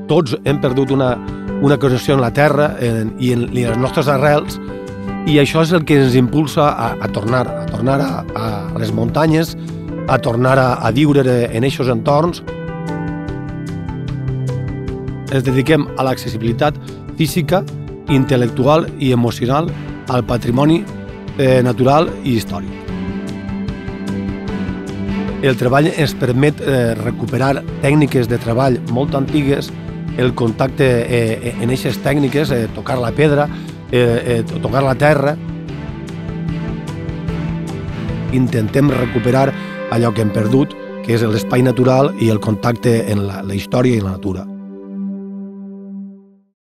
tots hem perdut una connexió amb la terra i en les nostres arrels, i això és el que ens impulsa a tornar a les muntanyes, a tornar a viure en aquests entorns. Ens dediquem a l'accessibilitat física, intel·lectual i emocional al patrimoni natural i històric. El treball ens permet recuperar tècniques de treball molt antigues, el contacte en aquestes tècniques, tocar la pedra, tocar la terra. Intentem recuperar allò que hem perdut, que és l'espai natural i el contacte en la història i la natura.